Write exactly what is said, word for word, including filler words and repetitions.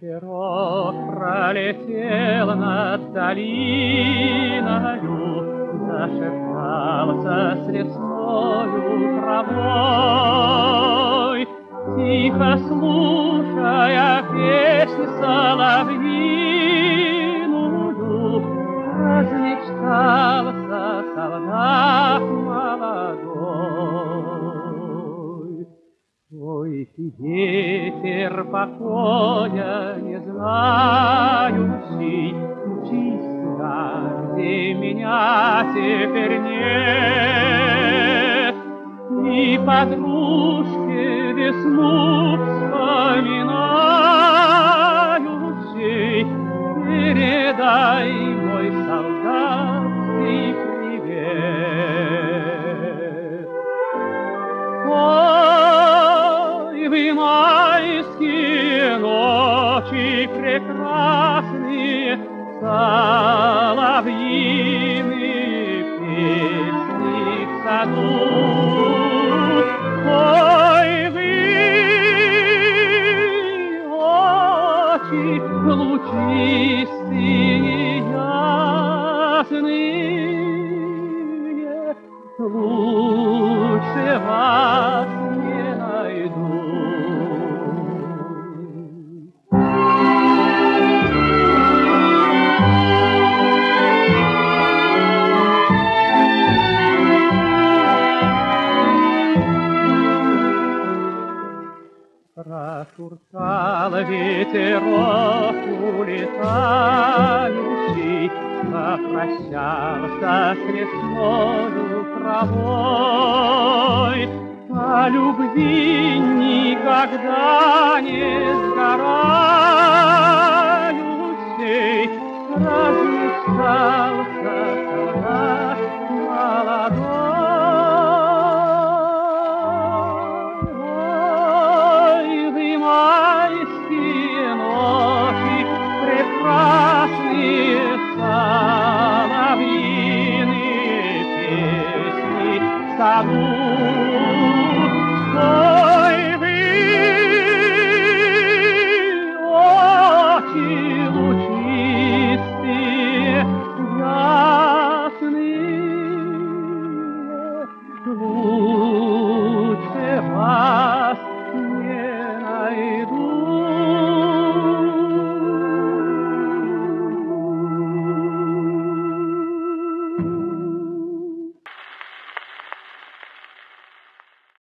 Ветерок пролетел над долиною, зашептался с лесною травой, тихо слушая песнь соловьиную, размечтался солдат молодой. Ой, ветер покоя не знающий, мчись туда, где меня теперь нет, и подружке весну вспоминающей передай мой солдатский привет. Ой, вы майские ночи прекрасные, соловьиные песни в саду. Ой, вы очи лучистые, ясные, лучше вас не найду. Прошуршал ветерок улетающий, попрощался с лесною травой. О любви никогда не сгорающей размечтался